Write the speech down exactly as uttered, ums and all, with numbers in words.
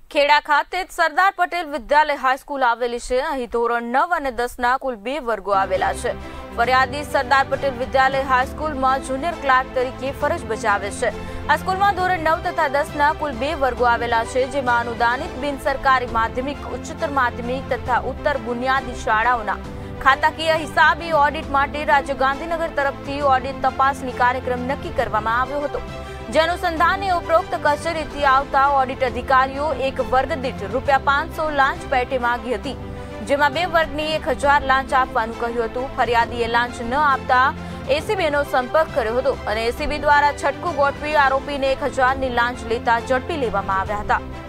ખેડા ખાતે સરદાર પટેલ વિદ્યાલય હાઈસ્કૂલ આવેલી છે। અહીં ધોરણ નવ અને દસ ના કુલ બે વર્ગો આવેલા છે। ફરિયાદી સરદાર પટેલ વિદ્યાલય હાઈસ્કૂલમાં જુનિયર ક્લાર્ક તરીકે ફરજ બજાવે છે। આ સ્કૂલમાં ધોરણ નવ તથા દસ ના કુલ બે વર્ગો આવેલા છે, જેમાં અનુદાનિત બિન સરકારી માધ્યમિક, ઉચ્ચતર માધ્યમિક તથા ઉત્તર બુનિયાદી શાળાઓના ખાતાકીય હિસાબી ઓડિટ માટે રાજ્ય ગાંધીનગર તરફથી ઓડિટ તપાસણી કાર્યક્રમ નક્કી કરવામાં આવ્યો હતો। જે અનુસંધાને ઉપરોક્ત કચેરીથી આવતા ઓડિટ અધિકારીઓ એક વર્ગ દીઠ રૂપિયા પાંચસો લાંચ પેટે માંગી હતી, જેમાં બે વર્ગની એક હજાર લાંચ આપવાનું કહ્યું હતું। ફરિયાદીએ લાંચ ન આપતા એસીબીનો સંપર્ક કર્યો હતો અને એસીબી દ્વારા છટકું ગોઠવી આરોપીને એક હજારની લાંચ લેતા ઝડપી લેવામાં આવ્યા હતા।